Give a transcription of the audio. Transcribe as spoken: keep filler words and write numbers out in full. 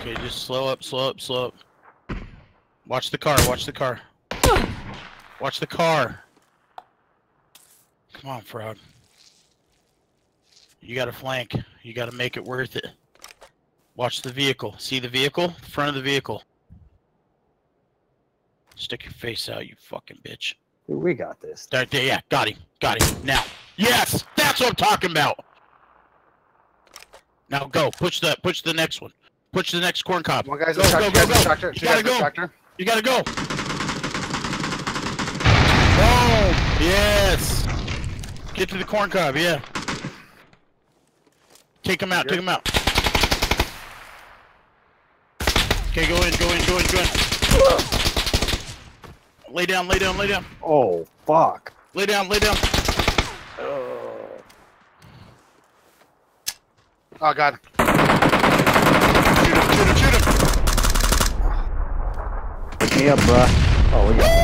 Okay, just slow up, slow up, slow up. Watch the car, watch the car. Watch the car. Come on, Frog. You gotta flank. You gotta make it worth it. Watch the vehicle. See the vehicle? Front of the vehicle. Stick your face out, you fucking bitch. Dude, we got this. Right there, yeah. Got him. Got him. Now. Yes! That's what I'm talking about! Now go. Push the push the next one. Push the next corn cob. One guy's go, a tractor. go, go, go. Tractor. You gotta go. Tractor. You gotta go. Boom! Yes! Get to the corn cob, yeah. Take him out, take him out. Okay, go in, go in, go in, go in. Lay down, lay down, lay down. Oh, fuck. Lay down, lay down. Oh, God. Shoot him, shoot him, shoot him. Pick me up, bruh. Oh, we got